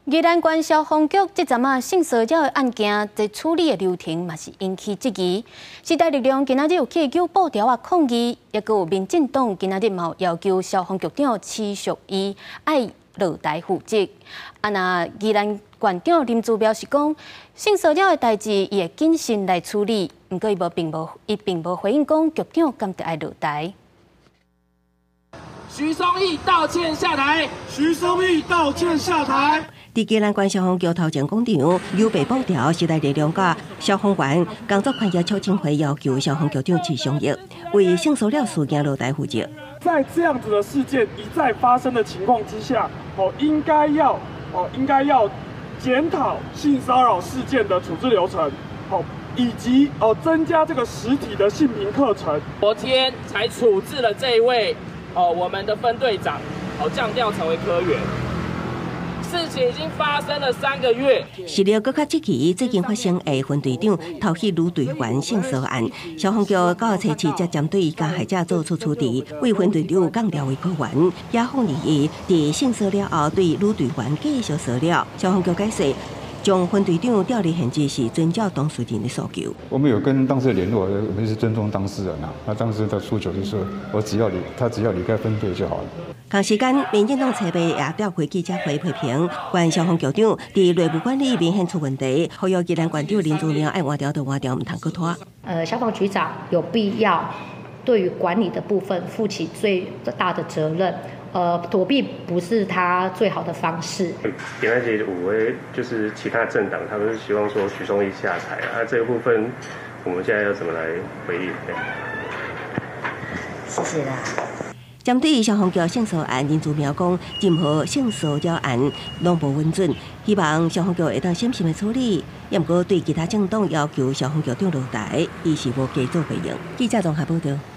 宜兰县消防局这阵性骚扰的案件，在处理的流程嘛是引起质疑。时代力量今仔日有去求布条啊抗议，也有民进党今仔日嘛要求消防局长持续伊爱落台负责。那宜兰县长林志表示讲，性骚扰的代志伊会谨慎来处理，不过伊并无回应讲局长敢得爱落台。 徐松义道歉下台。 徐松义道歉下台。 伫宜兰县消防局头前广场有被布条时代力量甲消防员工作团结促进会要求消防局长徐松义为性骚扰事件落台负责。 在这样子的事件一再发生的情况之下，应该要检讨性骚扰事件的处置流程，以及增加这个实体的性平课程。 昨天才处置了这一位。 我们的分队长降调成为科员，事情已经发生了3个月。 是了，更较积极，最近发生的分队长偷袭女队员性骚案，消防局到初期才针对加害者做出处理，为分队长降调为科员，也奉议伫性骚扰后对女队员继续骚扰。消防局解释。 将分队长调离现场是遵照当事人的诉求。 我们有跟当事人联络，我们是尊重当事人啊。那当事人的诉求就是说，他只要离开分队就好了。 同时间，民进党侧边也召开记者会批评，县消防局长伫内部管理明显出问题，呼吁宜兰县长林志良爱换掉就换掉，唔通搁拖。 消防局长有必要对于管理的部分负起最大的责任。 躲避不是他最好的方式。 点安节五位就是其他政党，他们是希望说徐松义下台啊，这个部分我们现在要怎么来回应？ 谢谢啦。 针对消防局性骚案，林志苗讲，任何性骚扰案拢无稳准，希望消防局会当审慎的处理。也毋过对其他政党要求消防局长落台，伊是无加做回应。记者综合报道。